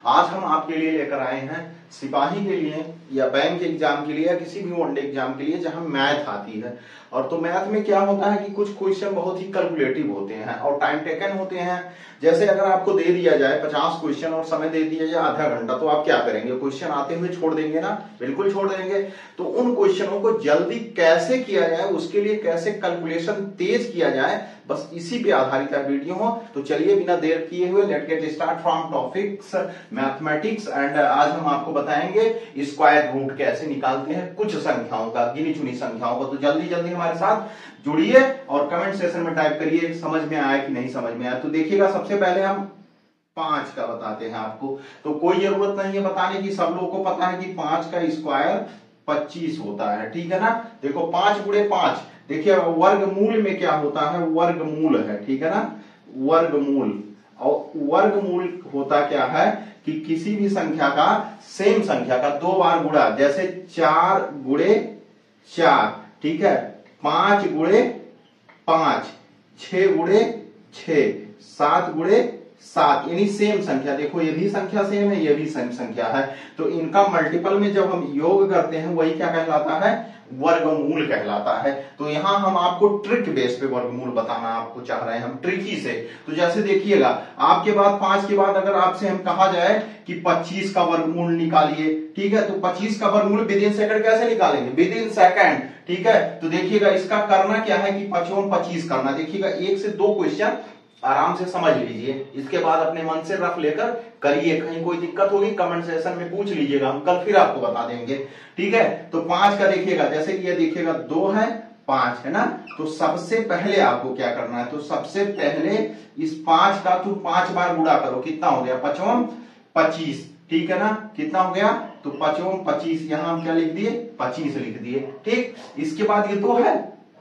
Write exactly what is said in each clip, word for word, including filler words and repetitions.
आज हम आपके लिए लेकर आए हैं सिपाही के लिए या बैंक एग्जाम के लिए या किसी भी वनडे एग्जाम के लिए जहां मैथ आती है। और तो मैथ में क्या होता है कि कुछ क्वेश्चन बहुत ही कैलकुलेटिव होते हैं और टाइम टेकन होते हैं। जैसे अगर आपको दे दिया जाए पचास क्वेश्चन और समय दे दिया जाए आधा घंटा, तो आप क्या करेंगे? क्वेश्चन आते हुए छोड़ देंगे ना? बिल्कुल छोड़ देंगे। तो उन क्वेश्चनों को जल्दी कैसे किया जाए, उसके लिए कैसे कैलकुलेशन तेज किया जाए, बस इसी पे आधारित है वीडियो हो। तो चलिए बिना देर किए हुए let get start from topics mathematics. And आज हम आपको बताएंगे स्क्वायर रूट कैसे निकालते हैं कुछ संख्याओं का, गिनी चुनी संख्याओं का। तो जल्दी जल्दी हमारे साथ जुड़िए और कमेंट सेक्शन में टाइप करिए समझ में आया कि नहीं समझ में आया। तो देखिएगा, सबसे पहले हम पांच का बताते हैं आपको। तो कोई जरूरत नहीं है बताने की, सब लोगों को पता है कि पांच का स्क्वायर पच्चीस होता है, ठीक है ना। देखो पांच गुणे पांच, देखिए वर्गमूल में क्या होता है? वर्गमूल है, ठीक है ना। वर्गमूल, और वर्गमूल होता क्या है कि किसी भी संख्या का, सेम संख्या का दो बार गुणा, जैसे चार गुणे चार, ठीक है, पांच गुणे पांच, छह गुणे छह, सात गुणे सात, यानी सेम संख्या। देखो ये भी संख्या सेम है, ये भी सेम संख्या है, तो इनका मल्टीपल में जब हम योग करते हैं वही क्या कहलाता है? वर्गमूल कहलाता है। तो यहां हम आपको ट्रिक बेस पे वर्गमूल बताना आपको चाह रहे हैं हम, ट्रिकी से। तो जैसे देखिएगा, आपके बाद पांच के बाद अगर आपसे हम कहा जाए कि पच्चीस का वर्गमूल निकालिए, ठीक है, तो पच्चीस का वर्गमूल विद इन सेकंड कैसे निकालेंगे? विद इन सेकंड, ठीक है। तो देखिएगा इसका करना क्या है कि पचपन पच्चीस करना। देखिएगा एक से दो क्वेश्चन आराम से समझ लीजिए, इसके बाद अपने मन से रफ लेकर करिए। कहीं कोई दिक्कत होगी कमेंट सेक्शन में पूछ लीजिएगा, हम कल फिर आपको बता देंगे, ठीक है। तो पांच का देखिएगा, जैसे कि ये देखिएगा दो है, पांच है ना। तो सबसे पहले आपको क्या करना है? तो सबसे पहले इस पांच का तुम पांच बार गुणा करो, कितना हो गया? पचपन पच्चीस, ठीक है ना। कितना हो गया? तो पचपन पच्चीस, यहां हम क्या लिख दिए? पच्चीस लिख दिए, ठीक। इसके बाद ये दो है,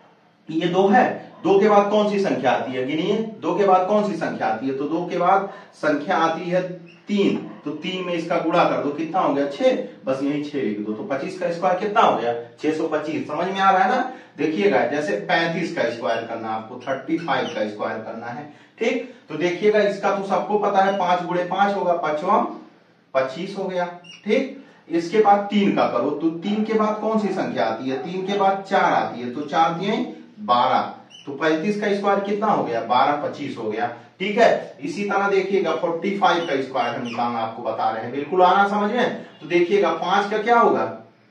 ये दो है, दो के बाद कौन सी संख्या आती है? गिनिए, दो के बाद कौन सी संख्या आती है? तो दो के बाद संख्या आती है तीन, तो तीन में इसका गुणा कर दो, कितना हो गया? छह, बस यही छह लिख दो। तो पच्चीस का स्क्वायर कितना हो गया? छह सौ पच्चीस। समझ में आ रहा है ना? देखिएगा जैसे पैंतीस का स्क्वायर करना, आपको पैंतीस का स्क्वायर करना है, ठीक। तो देखिएगा इसका तो सबको पता है, पांच गुणे पांच होगा, पचपन पच्चीस हो गया, ठीक। इसके बाद तीन का करो, तो तीन के बाद कौन सी संख्या आती है? तीन के बाद चार आती है, तो चार दिए बारह, तो पैंतीस का स्क्वायर कितना हो गया? बारह पच्चीस हो गया, ठीक है। इसी तरह देखिएगा पैंतालीस का स्क्वायर हम निकालना आपको बता रहे हैं, बिल्कुल आना समझ में। तो देखिएगा पांच का क्या होगा?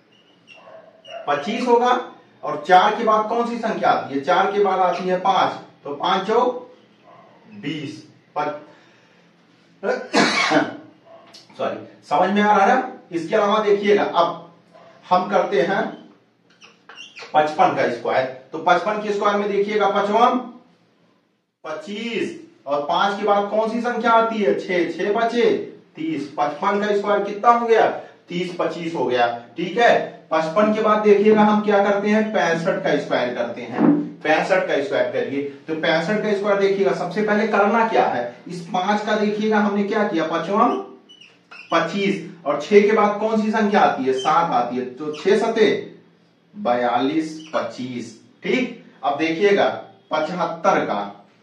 पच्चीस होगा, और चार के बाद कौन सी संख्या आती है? चार के बाद आती है पांच, तो पांच चौ बीस, सॉरी, समझ में आ रहा है। इसके अलावा देखिएगा अब हम करते हैं पचपन का स्क्वायर। तो पचपन के स्क्वायर में देखिएगा पचपन पच्चीस, और पांच के बाद कौन सी संख्या आती है? छह, छह बचे तीस, पचपन का स्क्वायर कितना हो गया? तीस पच्चीस हो गया, ठीक है। पचपन के बाद देखिएगा हम क्या करते हैं? पैंसठ का स्क्वायर करते हैं, पैंसठ का स्क्वायर करिए। तो पैंसठ का स्क्वायर देखिएगा सबसे पहले करना क्या है? इस पांच का देखिएगा हमने क्या किया? पचपन पच्चीस, और छह के बाद कौन सी संख्या आती है? सात आती है, तो छह सते बयालीस पच्चीस, ठीक। अब देखिएगा पचहत्तर का,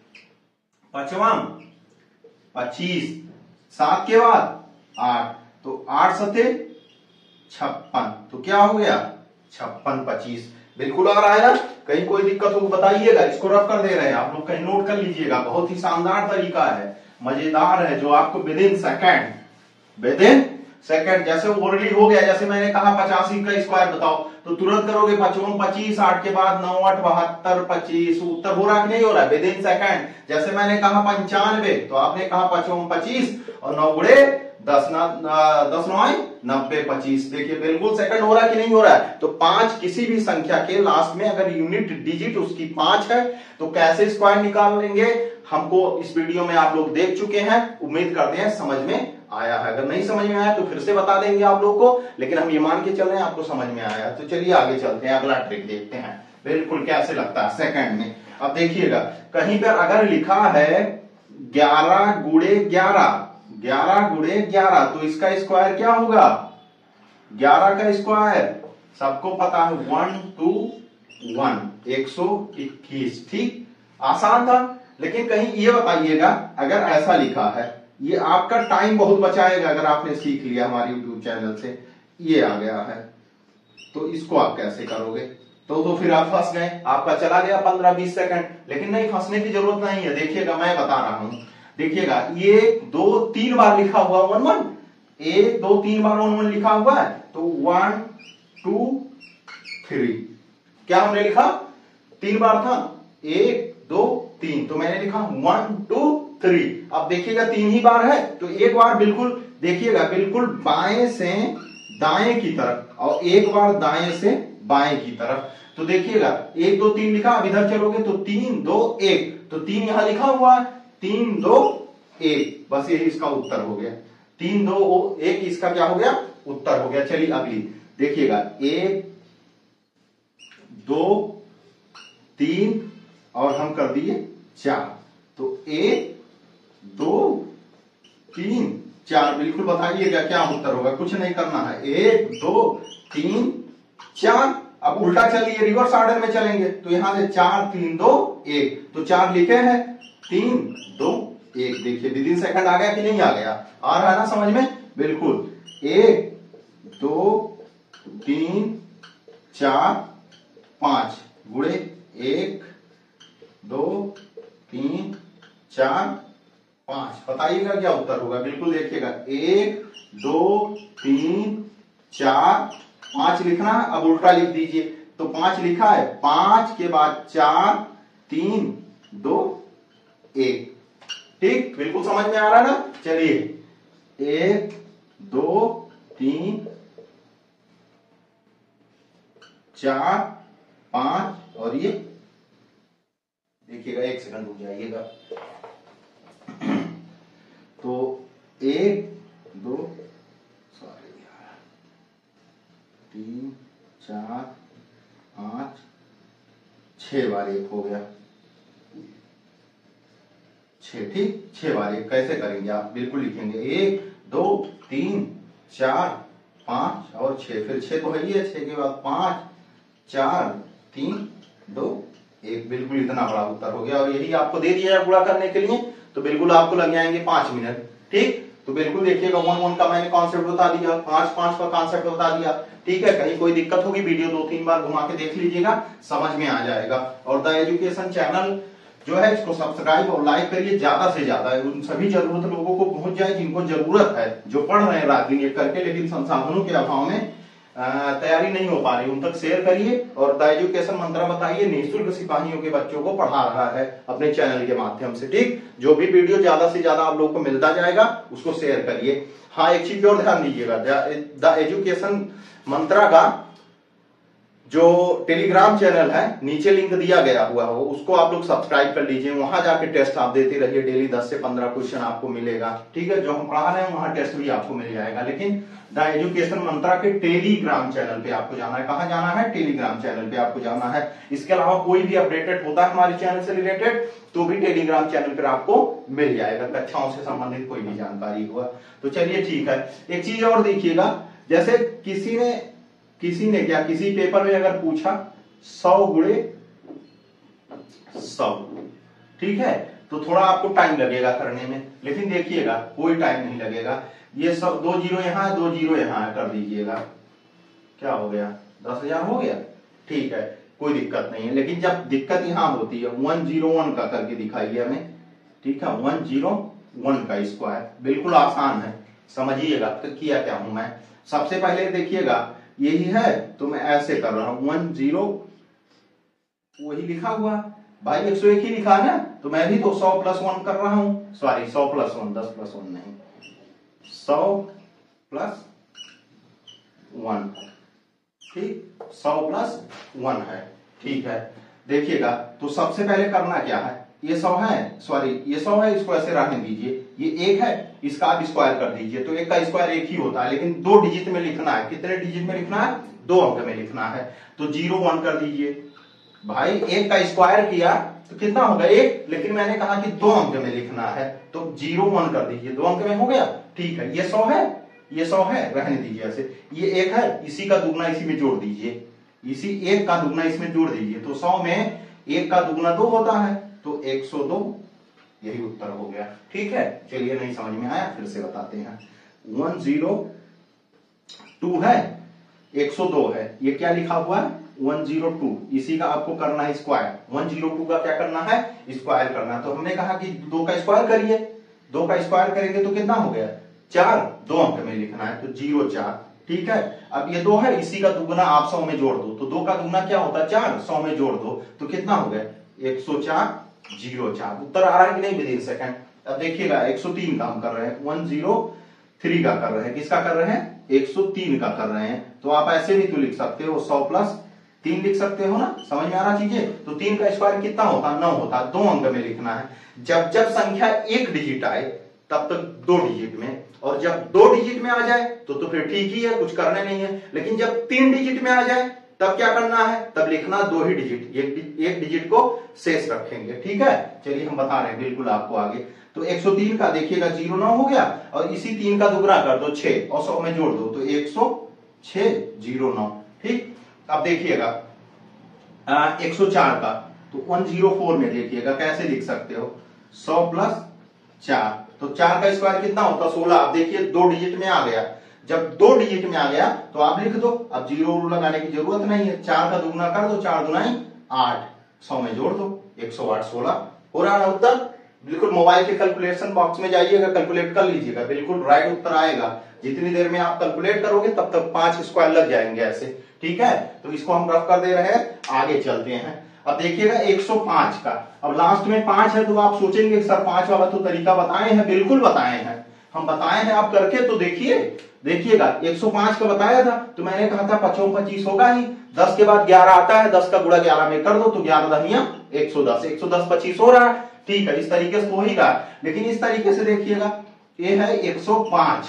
पचपन पच्चीस, सात के बाद आठ, तो आठ सते छप्पन, तो क्या हो गया? छप्पन पच्चीस। बिल्कुल आ रहा है ना? कहीं कोई दिक्कत हो बताइएगा, इसको रफ कर दे रहे हैं आप लोग, कहीं नोट कर लीजिएगा। बहुत ही शानदार तरीका है, मजेदार है, जो आपको within second, within second, जैसे ओरली हो गया। जैसे मैंने कहा पचासी का स्क्वायर बताओ, तो तुरंत करोगे पचपन पच्चीस, आठ के बाद नौ आठ बहत्तर पच्चीस, उत्तर हो रहा कि नहीं हो रहा? Within second. जैसे मैंने कहा पंचानवे, तो आपने कहा पचपन पच्चीस, और नौ गुड़े दस न, दस नौ नब्बे पच्चीस। देखिए बिल्कुल सेकंड हो रहा है कि नहीं हो रहा है? तो पांच, किसी भी संख्या के लास्ट में अगर यूनिट डिजिट उसकी पांच है, तो कैसे स्क्वायर निकाल लेंगे हमको इस वीडियो में आप लोग देख चुके हैं। उम्मीद करते हैं समझ में आया है। अगर नहीं समझ में आया तो फिर से बता देंगे आप लोग को, लेकिन हम ये मान के चल रहे हैं आपको समझ में आया। तो चलिए आगे चलते हैं, अगला ट्रिक देखते हैं बिल्कुल कैसे लगता है सेकंड में। अब देखिएगा कहीं पर अगर लिखा है ग्यारह गुणे ग्यारह, ग्यारह गुणे ग्यारह, तो इसका स्क्वायर क्या होगा? ग्यारह का स्क्वायर सबको पता है वन टू वन, एक सौ इक्कीस, ठीक। आसान था, लेकिन कहीं ये बताइएगा अगर ऐसा लिखा है ये आपका टाइम बहुत बचाएगा अगर आपने सीख लिया हमारे यूट्यूब चैनल से। ये आ गया है, तो इसको आप कैसे करोगे? तो तो फिर आप फंस गए, आपका चला गया पंद्रह बीस सेकंड। लेकिन नहीं, फंसने की जरूरत नहीं है। देखिएगा, मैं बता रहा हूं, देखिएगा, ये दो तीन बार लिखा हुआ वन वन, एक दो तीन बार वन वन लिखा हुआ है, तो वन टू थ्री, क्या हमने लिखा? तीन बार था, एक दो तीन, तो मैंने लिखा वन टू थ्री। अब देखिएगा तीन ही बार है, तो एक बार बिल्कुल देखिएगा, बिल्कुल बाएं से दाएं की तरफ, और एक बार दाएं से बाएं की तरफ। तो देखिएगा एक दो तीन लिखा, अब इधर चलोगे तो तीन दो एक, तो तीन यहां लिखा हुआ है, तीन दो एक, बस यही इसका उत्तर हो गया। तीन दो एक इसका क्या हो गया? उत्तर हो गया। चलिए अगली देखिएगा, एक दो तीन और हम कर दिए चार, तो एक दो तीन चार, बिल्कुल बताइएगा क्या उत्तर होगा। कुछ नहीं करना है, एक दो तीन चार। अब उल्टा चलिए, रिवर्स ऑर्डर में चलेंगे, तो यहां से चार तीन दो एक, तो चार लिखे हैं, तीन दो एक। देखिए विद इन सेकंड आ गया कि नहीं आ गया? आ रहा है ना समझ में? बिल्कुल। एक दो तीन चार पांच गुणे एक दो तीन चार पांच, बताइएगा क्या उत्तर होगा? बिल्कुल देखिएगा, एक दो तीन चार पांच लिखना है, अब उल्टा लिख दीजिए, तो पांच लिखा है, पांच के बाद चार तीन दो एक। ठीक, बिल्कुल समझ में आ रहा है ना? चलिए, एक दो तीन चार पांच, और ये देखिएगा, एक सेकंड रुक जाइएगा, तो एक दो सॉरी तीन चार पांच छह बार एक हो गया, छह। ठीक, छह बार एक कैसे करेंगे आप? बिल्कुल लिखेंगे, एक दो तीन चार पांच और छह, फिर छह तो है ही है, छह के बाद पांच चार तीन दो एक, बिल्कुल इतना बड़ा उत्तर हो गया। और यही आपको दे दिया है गुणा करने के लिए, तो बिल्कुल आपको लग जाएंगे पांच मिनट। ठीक, तो बिल्कुल देखिएगा, वन वन का मैंने कॉन्सेप्ट बता दिया, पांच पांच का कॉन्सेप्ट बता दिया। ठीक है, कहीं कोई दिक्कत होगी वीडियो दो तीन बार घुमा के देख लीजिएगा, समझ में आ जाएगा। और द एजुकेशन चैनल जो है इसको सब्सक्राइब और लाइक करिए, ज्यादा से ज्यादा उन सभी जरूरत लोगों को पहुंच जाए जिनको जरूरत है, जो पढ़ रहे हैं रात दिन एक करके, लेकिन संसाधनों के अभाव में तैयारी नहीं हो पा रही, उन तक शेयर करिए। और द एजुकेशन मंत्रा बताइए, निःशुल्क सिपाहियों के बच्चों को पढ़ा रहा है अपने चैनल के माध्यम से। ठीक, जो भी वीडियो ज्यादा से ज्यादा आप लोग को मिलता जाएगा उसको शेयर करिए। हाँ, एक चीज और ध्यान दीजिएगा, द एजुकेशन मंत्रा का जो टेलीग्राम चैनल है, नीचे लिंक दिया गया हुआ हो, उसको आप लोग सब्सक्राइब कर लीजिए। वहां जाके टेस्ट आप देते रहिए, डेली दस से पंद्रह क्वेश्चन आपको मिलेगा। ठीक है, जो हम पढ़ा रहे हैं वहां टेस्ट भी आपको मिल जाएगा। लेकिन द एजुकेशन मंत्रा के टेलीग्राम चैनल पे आपको जाना है। कहां जाना है? टेलीग्राम चैनल पे आपको जाना है। इसके अलावा कोई भी अपडेटेड होता है हमारे चैनल से रिलेटेड, तो भी टेलीग्राम चैनल पर आपको मिल जाएगा, कक्षाओं से संबंधित कोई भी जानकारी हुआ। तो चलिए ठीक है, एक चीज और देखिएगा, जैसे किसी ने किसी ने क्या किसी पेपर में अगर पूछा सौ गुणे सौ, ठीक है, तो थोड़ा आपको टाइम लगेगा करने में, लेकिन देखिएगा कोई टाइम नहीं लगेगा। ये सब दो जीरो यहाँ है, दो जीरो यहाँ है, कर दीजिएगा, क्या हो गया? दस हजार हो गया। ठीक है, कोई दिक्कत नहीं है। लेकिन जब दिक्कत यहाँ होती है, वन जीरो वन का करके दिखाइए हमें। ठीक है, वन जीरो वन का स्क्वायर, बिल्कुल आसान है, समझिएगा। तो किया क्या हूं मैं, सबसे पहले देखिएगा यही है, तो मैं ऐसे कर रहा हूं, वन जीरो वही लिखा हुआ भाई, एक सौ एक ही लिखा है ना, तो मैं भी तो सौ प्लस वन कर रहा हूं, सॉरी सौ प्लस वन, दस प्लस वन नहीं, सौ प्लस वन। ठीक, सौ प्लस वन है। ठीक है, देखिएगा, तो सबसे पहले करना क्या है, ये सौ है, सॉरी ये सौ है, इसको ऐसे रहने दीजिए, ये एक है, इसका आप स्क्वायर कर दीजिए, तो एक का स्क्वायर एक ही होता है, लेकिन दो डिजिट में लिखना है। कितने डिजिट में लिखना है? दो अंक में लिखना है। तो जीरो वन कर दीजिए भाई, एक का स्क्वायर किया तो कितना होगा? एक, लेकिन मैंने कहा कि दो अंक में लिखना है, तो जीरो वन कर दीजिए, दो अंक में हो गया। ठीक है, ये सौ है, ये सौ है, रहने दीजिए ऐसे। ये एक है, इसी का दुगना इसी में जोड़ दीजिए, इसी एक का दुगना इसमें जोड़ दीजिए, तो सौ में एक का दुगना दो होता है, तो एक सौ दो यही उत्तर हो गया। ठीक है, चलिए नहीं समझ में आया फिर से बताते हैं। वन जीरो टू है, एक सौ दो है, ये क्या लिखा हुआ है वन जीरो टू, इसी का आपको करना है स्क्वायर। वन जीरो टू का क्या करना है स्क्वायर करना है। तो हमने कहा कि दो का स्क्वायर करिए, दो का स्क्वायर करेंगे तो कितना हो गया चार, दो अंक में लिखना है तो जीरो चार। ठीक है, अब ये दो है, इसी का दुगुना आप सौ में जोड़ दो, तो दो का दुगुना क्या होता है चार, सौ में जोड़ दो तो कितना हो गया एक सौ चार जीरो चार। उत्तर आ रहा है कि नहीं विदिन सेकंड। अब देखिएगा एक सौ तीन का हम कर रहे हैं, वन जीरो थ्री का कर रहे हैं, किसका कर रहे हैं एक सौ तीन का कर रहे हैं। तो आप ऐसे भी तो लिख सकते हो सौ प्लस तीन लिख सकते हो ना, समझ में आ रहा चीजें। तो तीन का स्क्वायर कितना होता नौ होता, दो अंक में लिखना है। जब जब संख्या एक डिजिट आए तब तक दो डिजिट में, और जब दो डिजिट में आ जाए तो तो फिर ठीक ही है, कुछ करने नहीं है। लेकिन जब तीन डिजिट में आ जाए तब क्या करना है, तब लिखना दो ही डिजिट, एक, एक डिजिट को शेष रखेंगे। ठीक है, चलिए हम बता रहे हैं बिल्कुल आपको आगे। तो एक सौ तीन का देखिएगा जीरो नौ हो गया, और इसी तीन का दुगुना कर दो छह और सौ में जोड़ दो तो एक सौ छह जीरो नौ। ठीक, अब देखिएगा एक सौ चार का, तो वन जीरो फोर में देखिएगा कैसे लिख सकते हो, सौ प्लस चार, तो चार का स्क्वायर कितना होता सोलह। अब देखिए दो डिजिट में आ गया, जब दो डिजिट में आ गया तो आप लिख दो, अब जीरो लगाने की जरूरत नहीं है, चार का दुगुना कर दो, चार दुनाई आठ, सौ में जोड़ दो एक सौ आठ सोलह। हो रहा है उत्तर। बिल्कुल मोबाइल के कैलकुलेशन बॉक्स में जाइएगा, कैलकुलेट कर लीजिएगा, बिल्कुल राइट उत्तर आएगा। जितनी देर में आप कैलकुलेट करोगे तब तक पांच स्क्वायर लग जाएंगे ऐसे। ठीक है, तो इसको हम रफ कर दे रहे हैं, आगे चलते हैं। अब देखिएगा एक सौ पांच का, अब लास्ट में पांच है तो आप सोचेंगे सर पांच वाला तो तरीका बताए हैं, बिल्कुल बताए हैं, हम बताए हैं, आप करके तो देखिए। देखिएगा एक सौ पांच का बताया था, तो मैंने कहा था पचो पच्चीस होगा ही, दस के बाद ग्यारह आता है, दस का गुणा ग्यारह में कर दो तो ग्यारह दहिया एक सौ दस, एक सौ दस पच्चीस हो रहा है। ठीक है, इस तरीके से हो ही रहा है। लेकिन इस तरीके से देखिएगा, ये है एक सौ पांच,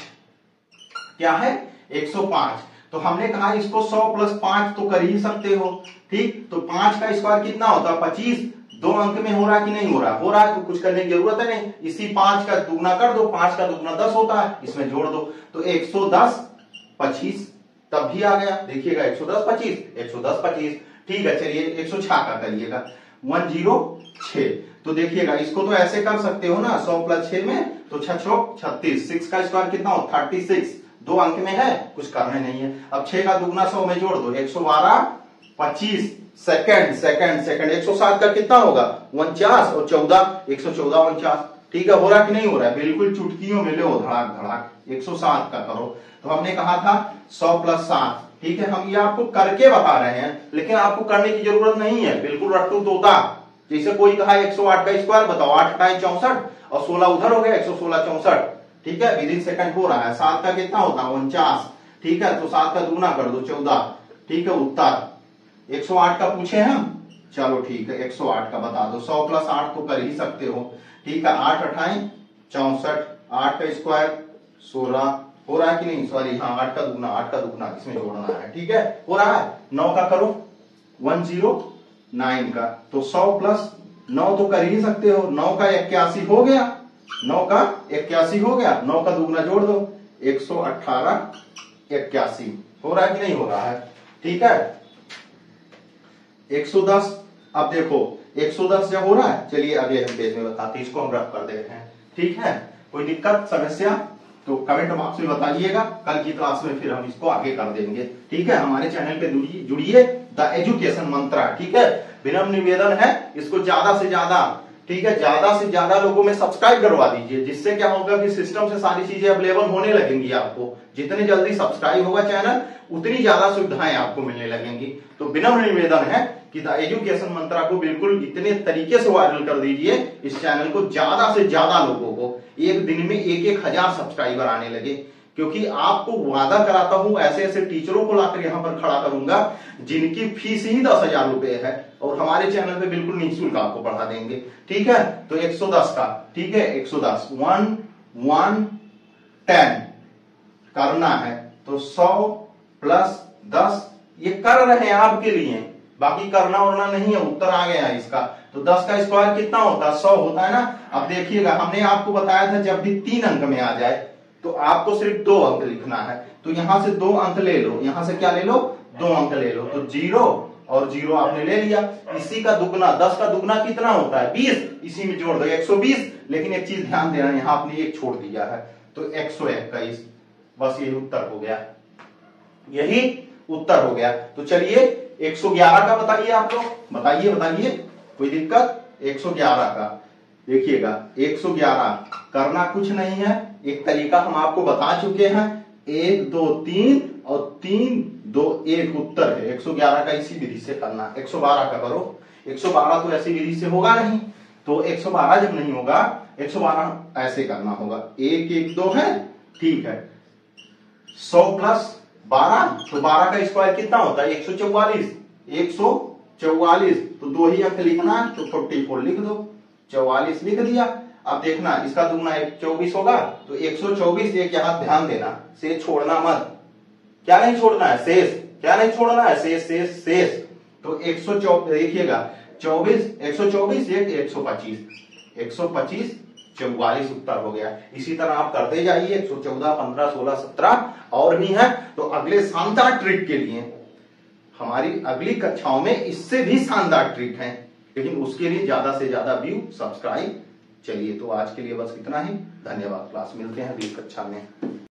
क्या है एक सौ पांच, तो हमने कहा इसको सौ प्लस पांच तो कर ही सकते हो। ठीक, तो पांच का स्क्वायर कितना होता है पच्चीस, दो अंक में हो रहा है कि नहीं हो रहा, हो रहा है तो कुछ करने की जरूरत है नहीं, इसी पांच का दुगुना कर दो, पांच का दुगुना दस होता है, इसमें जोड़ दो तो एक सौ दस पच्चीस, तब भी आ गया। देखिएगा एक सौ दस पच्चीस, एक सौ दस पच्चीस। ठीक है, चलिए एक सौ छह का करिएगा, वन जीरो छह, तो देखिएगा इसको तो ऐसे कर सकते हो ना, सौ प्लस छह में तो छो छत्तीस, सिक्स का स्क्वायर कितना हो थर्टी सिक्स, दो अंक में है, कुछ करने नहीं है। अब छह का दुगुना सौ में जोड़ दो, एक सौ बारह पच्चीस, सेकंड सेकंड सेकंड, एक सौ सात का कितना होगा उनचास, और चौदह एक सौ चौदह उनचास। ठीक है, हो रहा कि नहीं हो रहा है, बिल्कुल चुटकियों में लो धड़ाक धड़ाक। एक सौ सात का करो, तो हमने कहा था सौ प्लस सात। ठीक है, हम ये आपको करके बता रहे हैं, लेकिन आपको करने की जरूरत नहीं है, बिल्कुल रट्टू तोता। जैसे कोई कहा एक सौ आठ का स्क्वायर बताओ, आठ हटाए चौसठ और सोलह उधर हो गया, एक सौ सोलह चौसठ। ठीक है, विदिन सेकंड हो रहा है। सात का कितना होता है उनचास, ठीक है, तो सात का दुगुना कर दो चौदह। ठीक है, उत्तर एक सौ आठ का पूछे हम, चलो ठीक है एक सौ आठ का बता दो, सौ प्लस आठ तो कर ही सकते हो। ठीक है, आठ अठाई चौसठ, आठ का स्क्वायर सोलह, हो रहा है कि नहीं, सॉरी हाँ आठ का दुगुना, आठ का दुगुना इसमें जोड़ना है। ठीक है, हो रहा है। नौ का करो, वन जीरो नाइन का, तो सौ प्लस नौ तो कर ही सकते हो, नौ का इक्यासी हो गया, नौ का इक्यासी हो गया, नौ का दुगुना जोड़ दो एक सौ अठारह इक्यासी, हो रहा है कि नहीं हो रहा है। ठीक है, एक सौ दस, अब देखो एक सौ दस जब हो रहा है, चलिए अगले हम पेज में बताते हैं, इसको हम रफ कर देते हैं। ठीक है, कोई दिक्कत समस्या तो कमेंट बॉक्स में बताइएगा, कल की क्लास में फिर हम इसको आगे कर देंगे। ठीक है, हमारे चैनल पे जुड़िए, द एजुकेशन मंत्रा। ठीक है, विनम्र निवेदन है इसको ज्यादा से ज्यादा, ठीक है, ज्यादा से ज्यादा लोगों में सब्सक्राइब करवा दीजिए, जिससे क्या होगा कि सिस्टम से सारी चीजें अवेलेबल होने लगेंगी आपको। जितने जल्दी सब्सक्राइब होगा चैनल, उतनी ज्यादा सुविधाएं आपको मिलने लगेंगी। तो विनम्र निवेदन है कि द एजुकेशन मंत्रा को बिल्कुल इतने तरीके से वायरल कर दीजिए, इस चैनल को ज्यादा से ज्यादा लोगों को, एक दिन में एक एक हजार सब्सक्राइबर आने लगे। क्योंकि आपको वादा कराता हूं, ऐसे ऐसे टीचरों को लाकर यहां पर खड़ा करूंगा जिनकी फीस ही दस हजार रुपए है, और हमारे चैनल पे बिल्कुल निःशुल्क आपको पढ़ा देंगे। ठीक है, तो एक सौ दस का, ठीक है एक सौ दस, वन वन टेन करना है, तो सौ प्लस दस, ये कर रहे हैं आपके लिए, बाकी करना वरना नहीं है। उत्तर आ गया है इसका, तो दस का स्क्वायर कितना होता है सौ होता है ना। अब देखिएगा हमने आपको बताया था जब भी तीन अंक में आ जाए तो आपको सिर्फ दो अंक लिखना है, तो यहां से दो अंक ले लो, यहां से क्या ले लो दो अंक ले लो, तो जीरो और जीरो आपने ले लिया। इसी का दुगना, दस का दुगना कितना होता है? बीस, इसी में जोड़ दो एक सौ बीस। लेकिन एक चीज ध्यान देना, यहाँ आपने एक छोड़ दिया है तो एक सौ इक्कीस। बस यही उत्तर हो गया, यही उत्तर हो गया। तो चलिए एक सौ ग्यारह का बताइए आप लोग, बताइए बताइए, कोई दिक्कत? एक सौ ग्यारह का देखिएगा, एक सौ ग्यारह करना कुछ नहीं है, एक तरीका हम आपको बता चुके हैं, एक दो तीन और तीन दो एक उत्तर है। एक सौ ग्यारह का इसी विधि से करना। एक सौ बारह का करो, एक सौ बारह तो ऐसी विधि से होगा नहीं, तो एक सौ बारह जब नहीं होगा, एक सौ बारह ऐसे करना होगा। एक एक दो है, ठीक है, सौ प्लस बारह, तो बारह का स्क्वायर कितना होता है? एक सौ चौवालीस। एक सौ चौवालीस, तो दो ही अंक लिखना, तो चौवालीस लिख दो, चौवालीस लिख दिया। अब देखना इसका दुगना एक चौबीस होगा, तो एक सौ चौबीस। एक यहाँ ध्यान देना, शेष छोड़ना मत। क्या नहीं छोड़ना है? शेष। क्या नहीं छोड़ना है? शेष शेष शेष। तो एक सौ चौबीस देखिएगा, चौबीस, एक सौ चौबीस, एक एक सौ पच्चीस, एक सौ पच्चीस, चौवालीस उत्तर हो गया। इसी तरह आप करते जाइए, एक सौ चौदह, पंद्रह, सोलह, सत्रह और भी है। तो अगले शानदार ट्रिक के लिए हमारी अगली कक्षाओं में इससे भी शानदार ट्रिक है, लेकिन उसके लिए ज्यादा से ज्यादा व्यू, सब्सक्राइब। चलिए तो आज के लिए बस इतना ही, धन्यवाद। क्लास मिलते हैं अगली कक्षा में।